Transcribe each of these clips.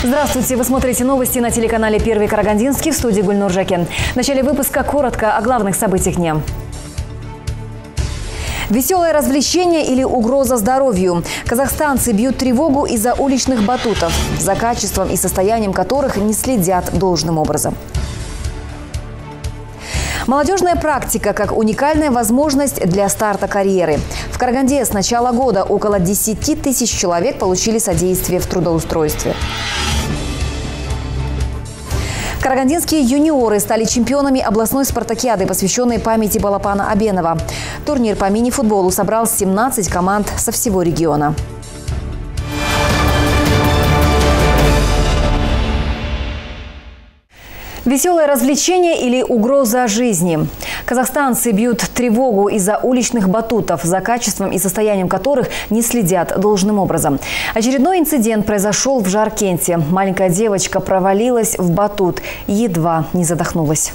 Здравствуйте! Вы смотрите новости на телеканале «Первый Карагандинский», в студии Гульнур Жакен. В начале выпуска коротко о главных событиях дня. Веселое развлечение или угроза здоровью. Казахстанцы бьют тревогу из-за уличных батутов, за качеством и состоянием которых не следят должным образом. Молодежная практика как уникальная возможность для старта карьеры. В Караганде с начала года около 10 тысяч человек получили содействие в трудоустройстве. Карагандинские юниоры стали чемпионами областной спартакиады, посвященной памяти Балапана Абенова. Турнир по мини-футболу собрал 17 команд со всего региона. Веселое развлечение или угроза жизни. Казахстанцы бьют тревогу из-за уличных батутов, за качеством и состоянием которых не следят должным образом. Очередной инцидент произошел в Жаркенте. Маленькая девочка провалилась в батут, едва не задохнулась.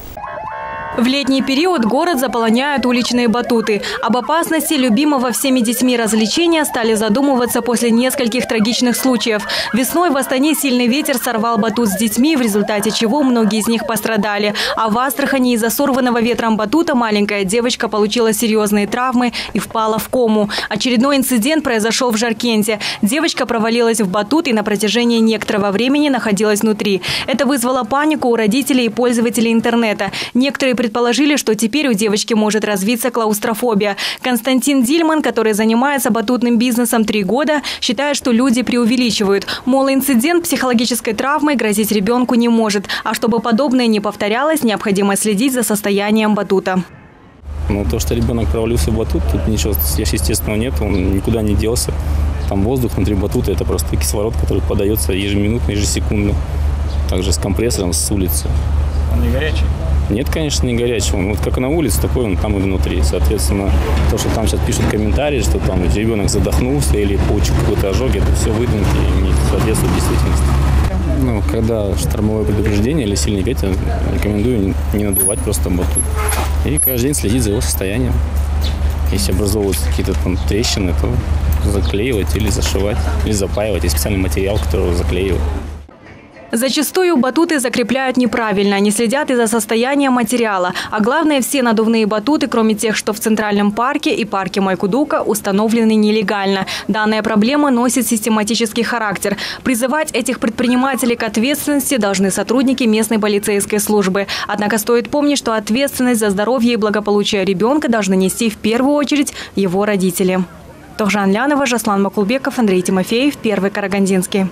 В летний период город заполоняют уличные батуты. Об опасности любимого всеми детьми развлечения стали задумываться после нескольких трагичных случаев. Весной в Астане сильный ветер сорвал батут с детьми, в результате чего многие из них пострадали. А в Астрахани из-за сорванного ветром батута маленькая девочка получила серьезные травмы и впала в кому. Очередной инцидент произошел в Жаркенте. Девочка провалилась в батут и на протяжении некоторого времени находилась внутри. Это вызвало панику у родителей и пользователей интернета. Некоторые предположили, что теперь у девочки может развиться клаустрофобия. Константин Дильман, который занимается батутным бизнесом 3 года, считает, что люди преувеличивают. Мол, инцидент психологической травмой грозить ребенку не может. А чтобы подобное не повторялось, необходимо следить за состоянием батута. То, что ребенок провалился в батут, тут ничего естественного нет, он никуда не делся. Там воздух внутри батута – это просто кислород, который подается ежеминутно, ежесекундно. Также с компрессором с улицы. Он не горячий? Нет, конечно, не горячий. Он вот как на улице, такой он там и внутри. Соответственно, то, что там сейчас пишут комментарии, что там ребенок задохнулся или получил какой-то ожог, это все выдумки и не соответствует действительности. Когда штормовое предупреждение или сильный ветер, рекомендую не надувать просто батут. И каждый день следить за его состоянием. Если образовываются какие-то там трещины, то заклеивать или зашивать, или запаивать. Есть специальный материал, который заклеивает. Зачастую батуты закрепляют неправильно, не следят и за состоянием материала. А главное, все надувные батуты, кроме тех, что в Центральном парке и парке Майкудука, установлены нелегально. Данная проблема носит систематический характер. Призывать этих предпринимателей к ответственности должны сотрудники местной полицейской службы. Однако стоит помнить, что ответственность за здоровье и благополучие ребенка должны нести в первую очередь его родители. Тохжан Лянова, Жаслан Макулбеков, Андрей Тимофеев, Первый Карагандинский.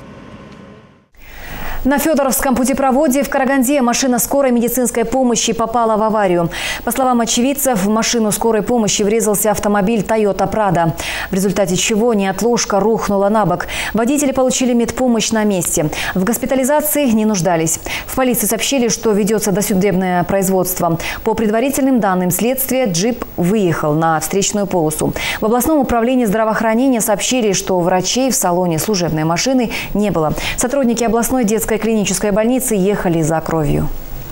На Федоровском путепроводе в Караганде машина скорой медицинской помощи попала в аварию. По словам очевидцев, в машину скорой помощи врезался автомобиль Toyota Prado, в результате чего неотложка рухнула на бок. Водители получили медпомощь на месте. В госпитализации не нуждались. В полиции сообщили, что ведется досудебное производство. По предварительным данным следствия, джип выехал на встречную полосу. В областном управлении здравоохранения сообщили, что врачей в салоне служебной машины не было. Сотрудники областной детской клинической больницы ехали за кровью.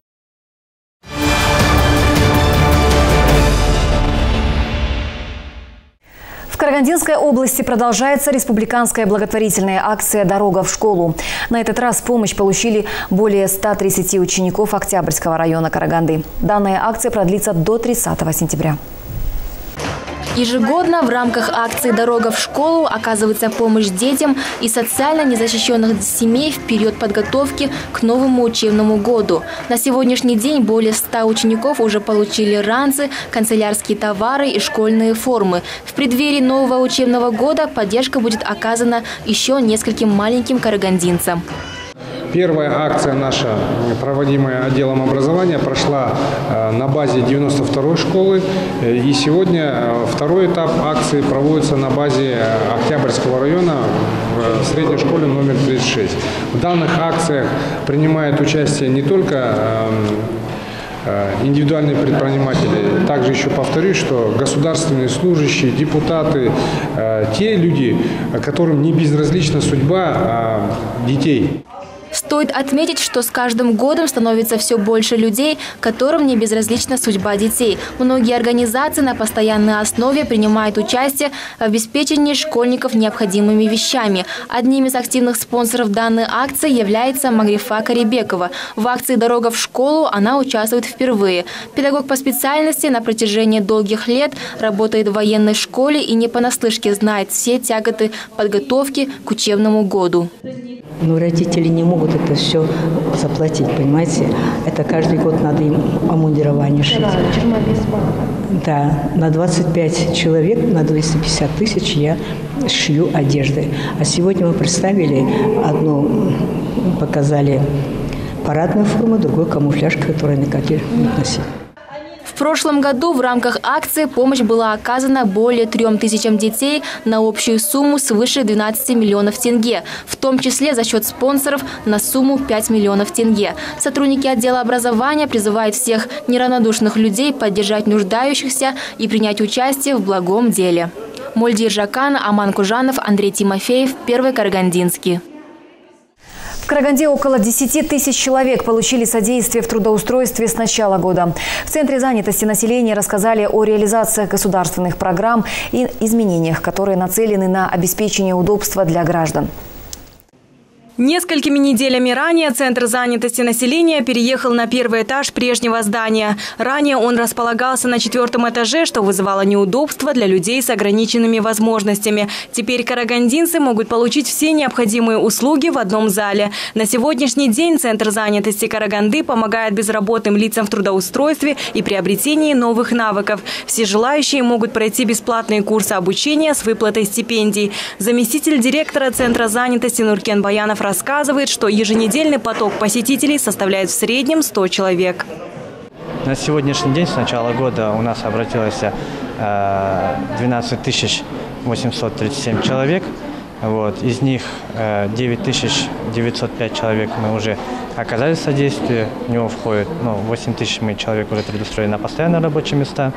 В Карагандинской области продолжается республиканская благотворительная акция «Дорога в школу». На этот раз помощь получили более 130 учеников Октябрьского района Караганды. Данная акция продлится до 30 сентября. Ежегодно в рамках акции «Дорога в школу» оказывается помощь детям из социально незащищенных семей в период подготовки к новому учебному году. На сегодняшний день более 100 учеников уже получили ранцы, канцелярские товары и школьные формы. В преддверии нового учебного года поддержка будет оказана еще нескольким маленьким карагандинцам. Первая акция наша, проводимая отделом образования, прошла на базе 92-й школы. И сегодня второй этап акции проводится на базе Октябрьского района в средней школе номер 36. В данных акциях принимают участие не только индивидуальные предприниматели. Также еще повторюсь, что государственные служащие, депутаты, те люди, которым не безразлична судьба детей. Стоит отметить, что с каждым годом становится все больше людей, которым не безразлична судьба детей. Многие организации на постоянной основе принимают участие в обеспечении школьников необходимыми вещами. Одним из активных спонсоров данной акции является Магрифа Карибекова. В акции «Дорога в школу» она участвует впервые. Педагог по специальности на протяжении долгих лет работает в военной школе и не понаслышке знает все тяготы подготовки к учебному году. Но родители не могут это все заплатить, понимаете? Это каждый год надо им обмундирование шить. Да, на 25 человек, на 250 тысяч я шью одежды. А сегодня мы представили одну, показали парадную форму, другой камуфляж, который на коте носили. В прошлом году в рамках акции помощь была оказана более 3000 детей на общую сумму свыше 12 миллионов тенге, в том числе за счет спонсоров на сумму 5 миллионов тенге. Сотрудники отдела образования призывают всех неравнодушных людей поддержать нуждающихся и принять участие в благом деле. Мольдир Жакан, Аман Кужанов, Андрей Тимофеев, Первый Карагандинский. В Караганде около 10 тысяч человек получили содействие в трудоустройстве с начала года. В Центре занятости населения рассказали о реализации государственных программ и изменениях, которые нацелены на обеспечение удобства для граждан. Несколькими неделями ранее Центр занятости населения переехал на первый этаж прежнего здания. Ранее он располагался на 4-м этаже, что вызывало неудобства для людей с ограниченными возможностями. Теперь карагандинцы могут получить все необходимые услуги в одном зале. На сегодняшний день Центр занятости Караганды помогает безработным лицам в трудоустройстве и приобретении новых навыков. Все желающие могут пройти бесплатные курсы обучения с выплатой стипендий. Заместитель директора Центра занятости Нуркен Баянов рассказывает, что еженедельный поток посетителей составляет в среднем 100 человек. На сегодняшний день с начала года у нас обратилось 12 837 человек. Из них 9905 человек мы уже оказали содействие. В него входит 8000 человек уже предустроены на постоянные рабочие места.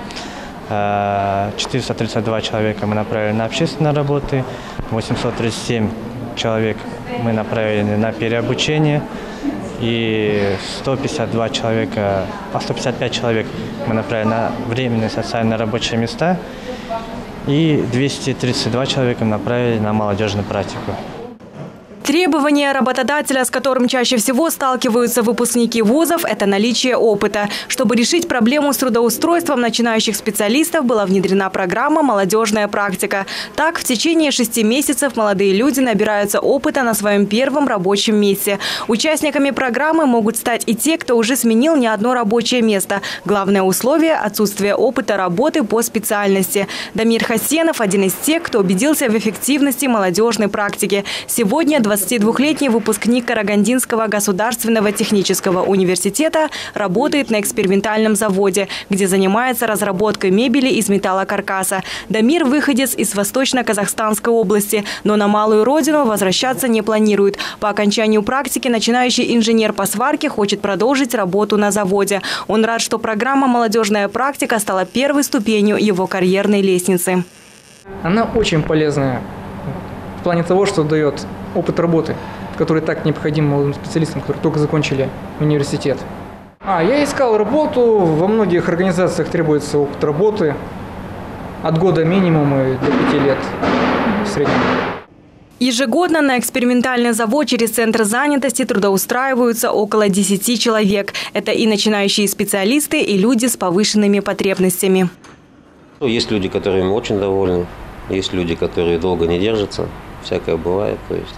432 человека мы направили на общественные работы. 837 человек мы направили на переобучение, и 155 человек мы направили на временные социальные рабочие места, и 232 человека мы направили на молодежную практику. Требование работодателя, с которым чаще всего сталкиваются выпускники вузов, это наличие опыта. Чтобы решить проблему с трудоустройством начинающих специалистов, была внедрена программа «Молодежная практика». Так, в течение 6 месяцев молодые люди набираются опыта на своем первом рабочем месте. Участниками программы могут стать и те, кто уже сменил не одно рабочее место. Главное условие – отсутствие опыта работы по специальности. Дамир Хасенов – один из тех, кто убедился в эффективности молодежной практики. Сегодня 22-летний выпускник Карагандинского государственного технического университета работает на экспериментальном заводе, где занимается разработкой мебели из металлокаркаса. Дамир – выходец из Восточно-Казахстанской области, но на малую родину возвращаться не планирует. По окончанию практики начинающий инженер по сварке хочет продолжить работу на заводе. Он рад, что программа «Молодежная практика» стала первой ступенью его карьерной лестницы. Она очень полезная в плане того, что дает опыт работы, который так необходим молодым специалистам, которые только закончили университет. Я искал работу, во многих организациях требуется опыт работы от года минимум и до 5 лет в среднем. Ежегодно на экспериментальный завод через Центр занятости трудоустраиваются около 10 человек. Это и начинающие специалисты, и люди с повышенными потребностями. Есть люди, которые очень довольны, есть люди, которые долго не держатся. Всякое бывает,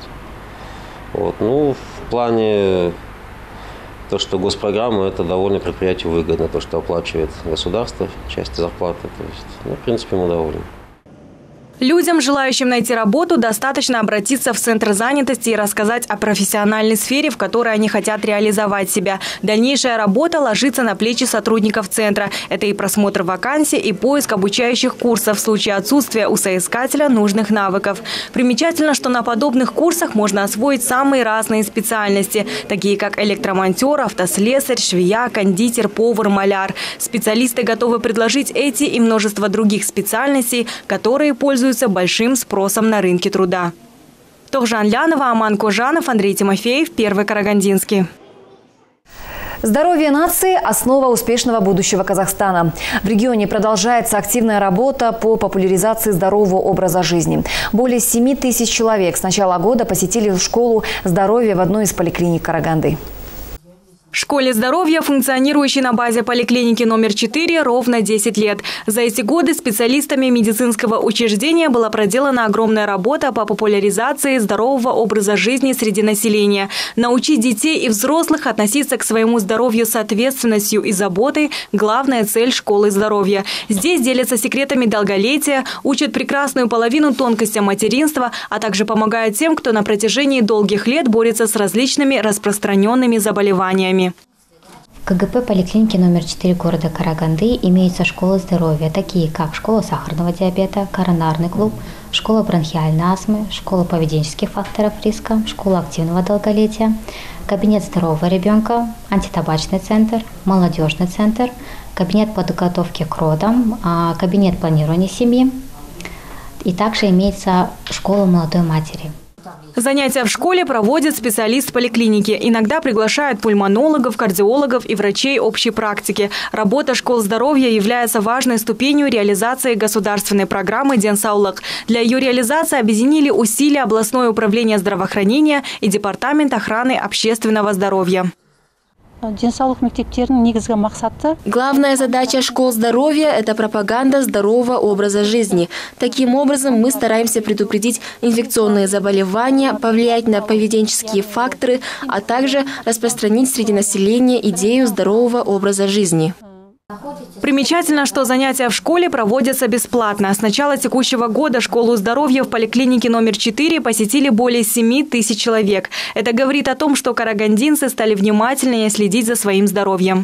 в плане то, что госпрограмма, это довольно предприятию выгодно, то, что оплачивает государство, часть зарплаты, в принципе, мы довольны. Людям, желающим найти работу, достаточно обратиться в Центр занятости и рассказать о профессиональной сфере, в которой они хотят реализовать себя. Дальнейшая работа ложится на плечи сотрудников Центра. Это и просмотр вакансий, и поиск обучающих курсов в случае отсутствия у соискателя нужных навыков. Примечательно, что на подобных курсах можно освоить самые разные специальности, такие как электромонтер, автослесарь, швея, кондитер, повар, маляр. Специалисты готовы предложить эти и множество других специальностей, которые пользуются большим спросом на рынке труда. Тохжан Лянова, Аман Кожанов, Андрей Тимофеев, Первый Карагандинский. Здоровье нации – основа успешного будущего Казахстана. В регионе продолжается активная работа по популяризации здорового образа жизни. Более 7 тысяч человек с начала года посетили школу здоровья в одной из поликлиник Караганды. Школе здоровья, функционирующей на базе поликлиники номер 4, ровно 10 лет. За эти годы специалистами медицинского учреждения была проделана огромная работа по популяризации здорового образа жизни среди населения. Научить детей и взрослых относиться к своему здоровью с ответственностью и заботой – главная цель школы здоровья. Здесь делятся секретами долголетия, учат прекрасную половину тонкостям материнства, а также помогают тем, кто на протяжении долгих лет борется с различными распространенными заболеваниями. В КГП поликлиники номер 4 города Караганды имеются школы здоровья, такие как школа сахарного диабета, коронарный клуб, школа бронхиальной астмы, школа поведенческих факторов риска, школа активного долголетия, кабинет здорового ребенка, антитабачный центр, молодежный центр, кабинет подготовки к родам, кабинет планирования семьи и также имеется школа молодой матери. Занятия в школе проводят специалист поликлиники. Иногда приглашают пульмонологов, кардиологов и врачей общей практики. Работа школ здоровья является важной ступенью реализации государственной программы «Денсаулык». Для ее реализации объединили усилия областное управление здравоохранения и департамент охраны общественного здоровья. Главная задача школ здоровья – это пропаганда здорового образа жизни. Таким образом, мы стараемся предупредить инфекционные заболевания, повлиять на поведенческие факторы, а также распространить среди населения идею здорового образа жизни. Примечательно, что занятия в школе проводятся бесплатно. С начала текущего года школу здоровья в поликлинике номер 4 посетили более 7 тысяч человек. Это говорит о том, что карагандинцы стали внимательнее следить за своим здоровьем.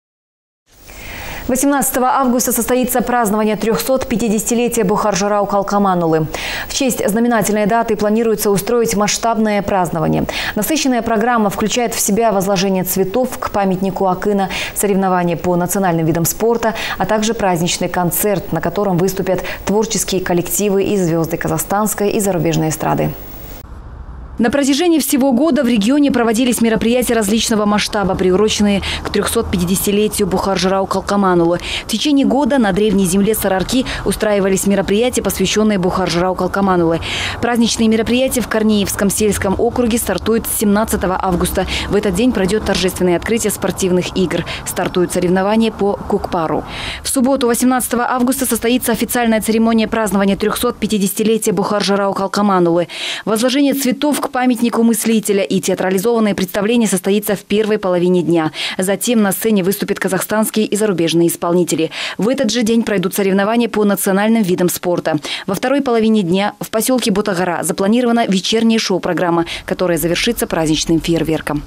18 августа состоится празднование 350-летия Бухар-Жырау Калкаманулы. В честь знаменательной даты планируется устроить масштабное празднование. Насыщенная программа включает в себя возложение цветов к памятнику Акына, соревнования по национальным видам спорта, а также праздничный концерт, на котором выступят творческие коллективы и звезды казахстанской и зарубежной эстрады. На протяжении всего года в регионе проводились мероприятия различного масштаба, приуроченные к 350-летию Бухар-Жырау Калкаманулы. В течение года на древней земле Сарарки устраивались мероприятия, посвященные Бухар-Жырау Калкаманулы. Праздничные мероприятия в Корнеевском сельском округе стартуют с 17 августа. В этот день пройдет торжественное открытие спортивных игр. Стартуют соревнования по кукпару. В субботу, 18 августа, состоится официальная церемония празднования 350-летия Бухар-Жырау Калкаманулы. Возложение цветов к памятнику мыслителя и театрализованное представление состоится в первой половине дня. Затем на сцене выступят казахстанские и зарубежные исполнители. В этот же день пройдут соревнования по национальным видам спорта. Во второй половине дня в поселке Бутагара запланирована вечерняя шоу-программа, которая завершится праздничным фейерверком.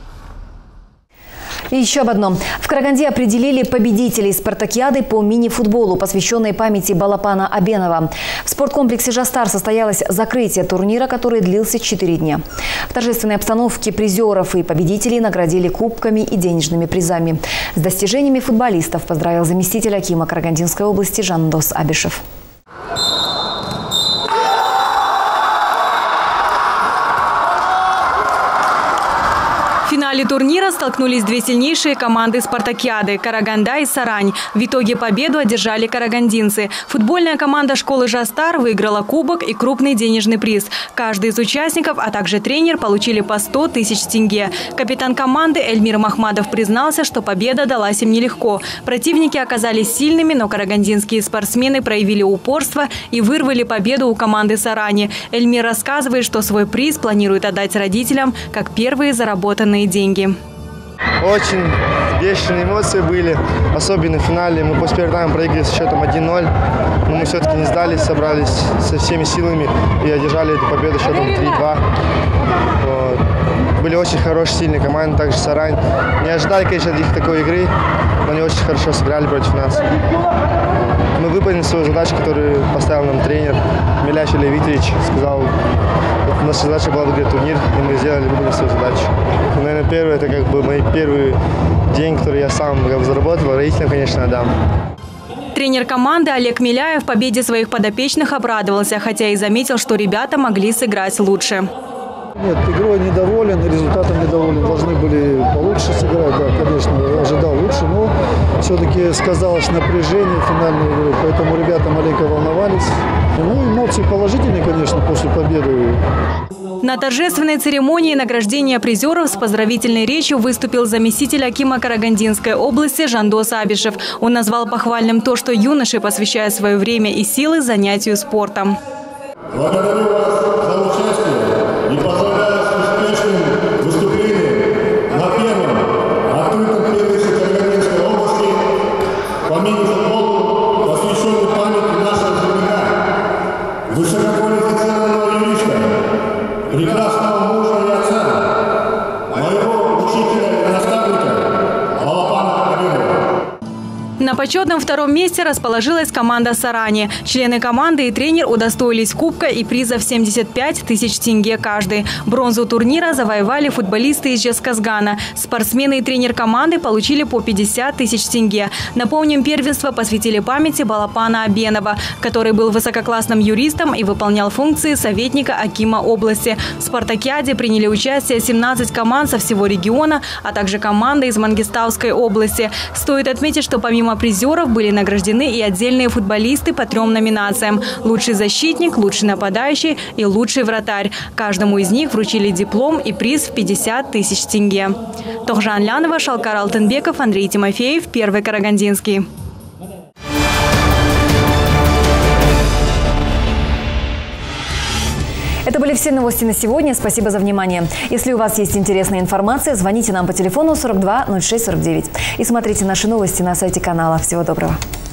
И еще об одном. В Караганде определили победителей спартакиады по мини-футболу, посвященной памяти Балапана Абенова. В спорткомплексе «Жастар» состоялось закрытие турнира, который длился 4 дня. В торжественной обстановке призеров и победителей наградили кубками и денежными призами. С достижениями футболистов поздравил заместитель акима Карагандинской области Жандос Абишев. В финале турнира столкнулись две сильнейшие команды спартакиады – Караганда и Сарань. В итоге победу одержали карагандинцы. Футбольная команда школы «Жастар» выиграла кубок и крупный денежный приз. Каждый из участников, а также тренер, получили по 100 тысяч тенге. Капитан команды Эльмир Махмадов признался, что победа далась им нелегко. Противники оказались сильными, но карагандинские спортсмены проявили упорство и вырвали победу у команды Сарани. Эльмир рассказывает, что свой приз планирует отдать родителям как первые заработанные деньги. Очень бешеные эмоции были, особенно в финале. Мы после первого тайма проиграли с счетом 1-0, но мы все-таки не сдались, собрались со всеми силами и одержали эту победу счетом 3-2. Вот. Были очень хорошие, сильные команды, также Сарань. Не ожидали, конечно, от них такой игры, но они очень хорошо сыграли против нас. Мы выполнили свою задачу, которую поставил нам тренер Миляш Левитович. Сказал, наша задача была выиграть турнир, и мы выполнили свою задачу. Наверное, первое, это как бы мой первый день, который я сам заработал, родителям, конечно, отдам. Тренер команды Олег Миляев победе своих подопечных обрадовался, хотя и заметил, что ребята могли сыграть лучше. Нет, игрой недоволен, результатом недоволен. Должны были получше сыграть, да, конечно, ожидал лучше, но все-таки сказалось напряжение финальной игры, поэтому ребята маленько волновались. Ну, эмоции положительные, конечно, после победы. На торжественной церемонии награждения призеров с поздравительной речью выступил заместитель акима Карагандинской области Жандос Абишев. Он назвал похвальным то, что юноши посвящают свое время и силы занятию спортом. Благодарю вас за участие и поздравляю с успешным выступлением на первом открытом первенстве Карагандинской области по мини-футболу, посвященной памяти нашего земляка, высококвалифицированного юриста, прекрасного мужа и отца, моего учителя и наставника Балапана Абенова. На почетном втором месте расположилась команда «Сарани». Члены команды и тренер удостоились кубка и призов 75 тысяч тенге каждый. Бронзу турнира завоевали футболисты из Жезказгана. Спортсмены и тренер команды получили по 50 тысяч тенге. Напомним, первенство посвятили памяти Балапана Абенова, который был высококлассным юристом и выполнял функции советника акима области. В спартакиаде приняли участие 17 команд со всего региона, а также команда из Мангистауской области. Стоит отметить, что помимо призеров были награждены и отдельные футболисты по 3 номинациям – лучший защитник, лучший нападающий и лучший вратарь. Каждому из них вручили диплом и приз в 50 тысяч тенге. Тохжан Лянова, Шалкар Алтынбеков, Андрей Тимофеев, Первый Карагандинский. Это были все новости на сегодня. Спасибо за внимание. Если у вас есть интересная информация, звоните нам по телефону 42 06 49 и смотрите наши новости на сайте канала. Всего доброго.